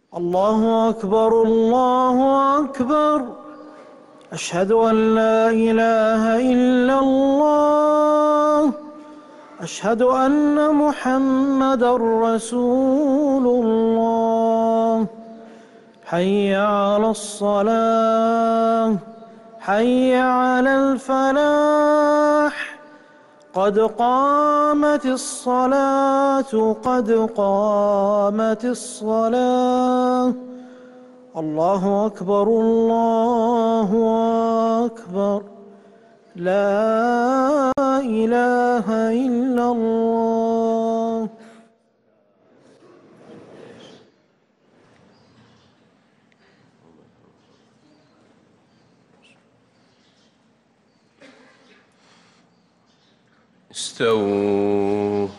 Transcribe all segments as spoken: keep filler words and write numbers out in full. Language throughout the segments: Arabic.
الله أكبر الله أكبر. أشهد أن لا إله إلا الله. أشهد أن محمدًا رسول الله. حي على الصلاة، حي على الفلاح. قد قامت الصلاة، قد قامت الصلاة. الله أكبر الله أكبر. لا إله إلا الله. استووا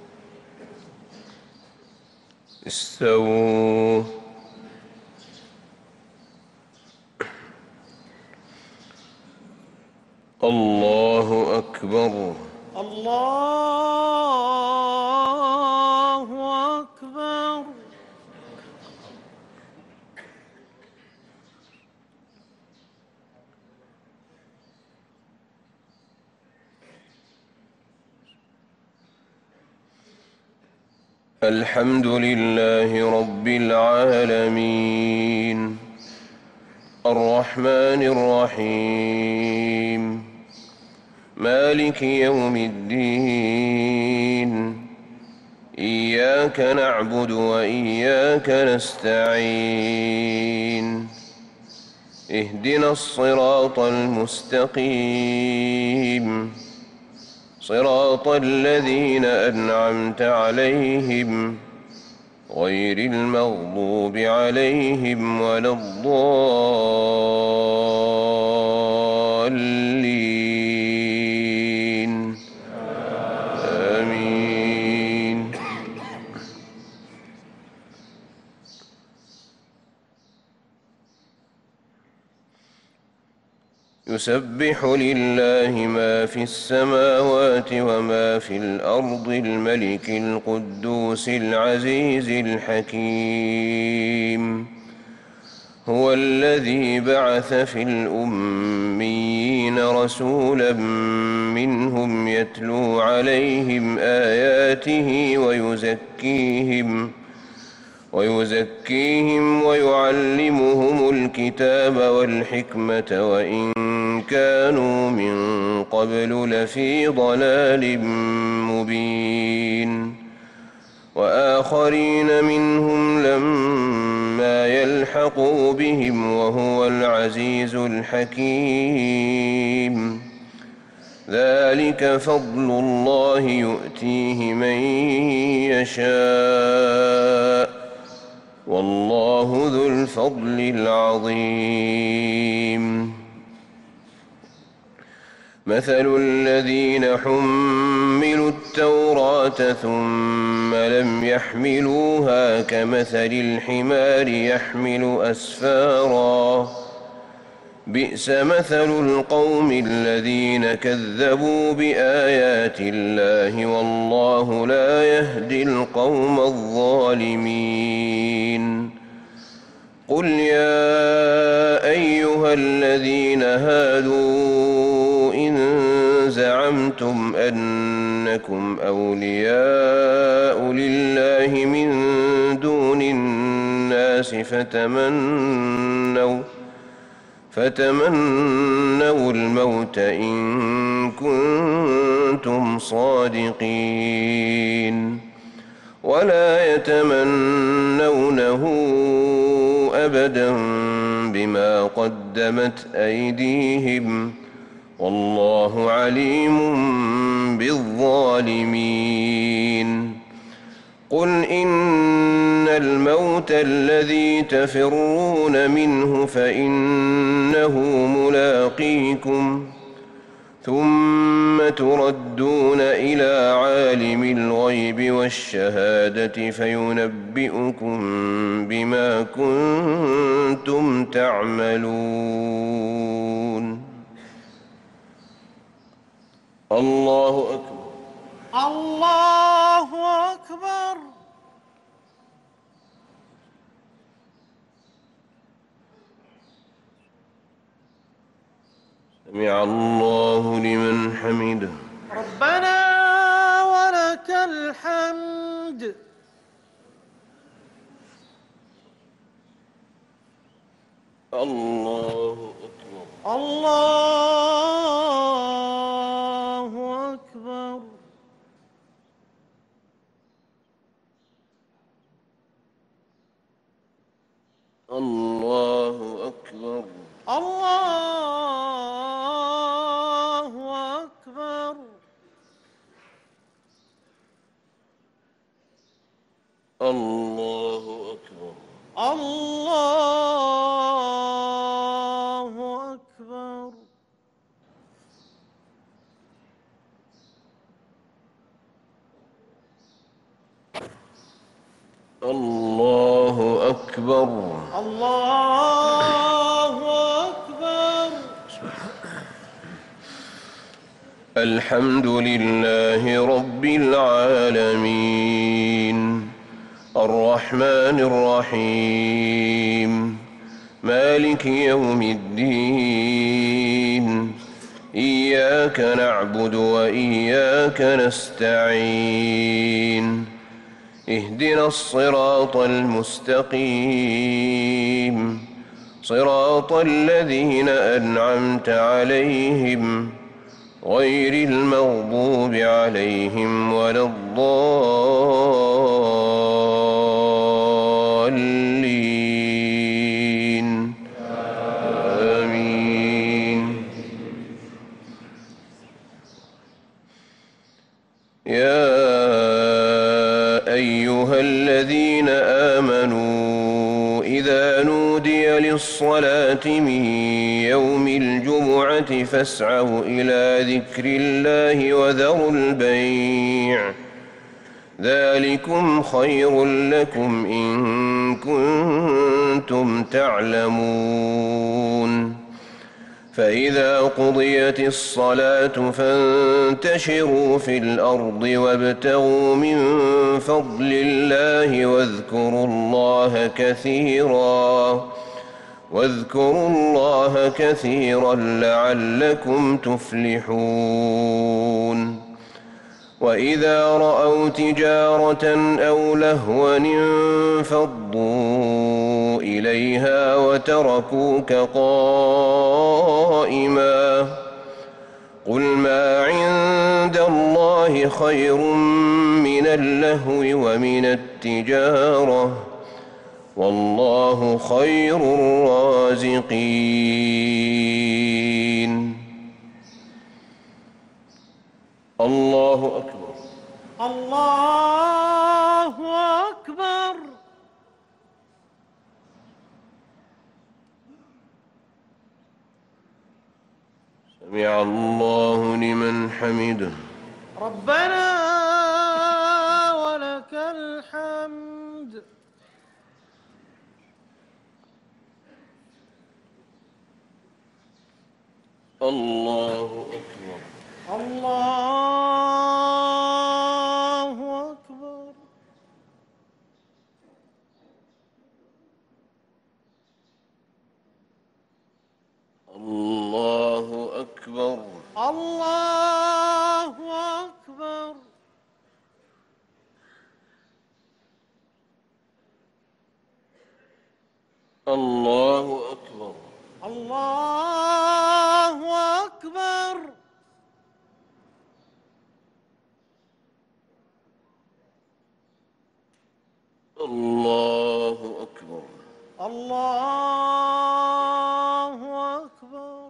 استووا الله أكبر الله أكبر. الحمد لله رب العالمين الرحمن الرحيم مالك يوم الدين إياك نعبد وإياك نستعين اهدنا الصراط المستقيم صراط الذين أنعمت عليهم غير المغضوب عليهم ولا الضالين آمين. يسبح لله ما في السماوات وما في الأرض الملك القدوس العزيز الحكيم هو الذي بعث في الأميين رسولا منهم يتلو عليهم آياته ويزكيهم ويزكيهم ويعلمهم الكتاب والحكمة وإن كانوا من قبل لفي ضلال مبين وآخرين منهم لما يلحقوا بهم وهو العزيز الحكيم ذلك فضل الله يؤتيه من يشاء والله ذو الفضل العظيم. مثل الذين حملوا التوراة ثم لم يحملوها كمثل الحمار يحمل أسفارا بئس مثل القوم الذين كذبوا بآيات الله والله لا يهدي القوم الظالمين. قل يا أيها الذين هادوا إن زعمتم أنكم أولياء لله من دون الناس فتمنوا فتمنوا الموت إن كنتم صادقين ولا يتمنونه أبدا بما قدمت أيديهم والله عليم بالظالمين. قل إن الموت الذي تفرون منه فإنه ملاقيكم ثم تردون إلى عالم الغيب والشهادة فينبئكم بما كنتم تعملون. الله أكبر الله أكبر. سمع الله لمن حمده. ربنا ولك الحمد. الله أكبر. الله أكبر. الله أكبر. الله أكبر. الله أكبر. الله أكبر. الله أكبر. الله أكبر. الحمد لله رب العالمين الرحمن الرحيم مالك يوم الدين إياك نعبد وإياك نستعين اهدنا الصراط المستقيم صراط الذين أنعمت عليهم غير المغضوب عليهم ولا الضالين آمين. يا أيها الذين آمنوا إذا نودي للصلاة من يوم الجمعة فاسعوا إلى ذكر الله وذروا البيع ذلكم خير لكم إن كنتم تعلمون. فإذا قضيت الصلاة فانتشروا في الأرض وابتغوا من فضل الله واذكروا الله كثيرا واذكروا الله كثيرا لعلكم تفلحون. وإذا رأوا تجارة أو لهوا انفضوا إليها وتركوك قائما قل ما عند الله خير من اللهو ومن التجارة والله خير الرازقين. الله أكبر. الله أكبر. سمع الله لمن حمده. ربنا ولك الحمد. الله أكبر. الله أكبر. الله أكبر. الله أكبر. الله أكبر. الله أكبر. الله أكبر. الله أكبر.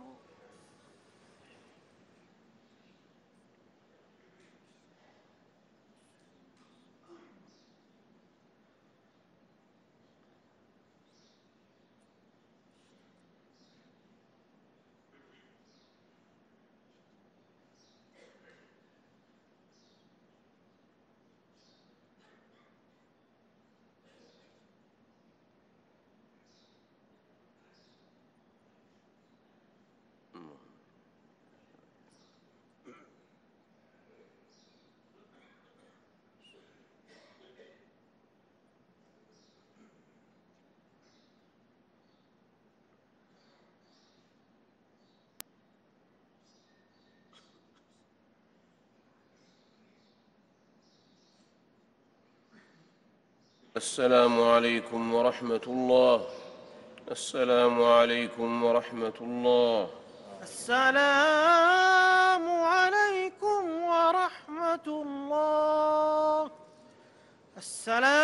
السلام عليكم ورحمة الله. السلام عليكم ورحمة الله. السلام عليكم ورحمة الله. السلام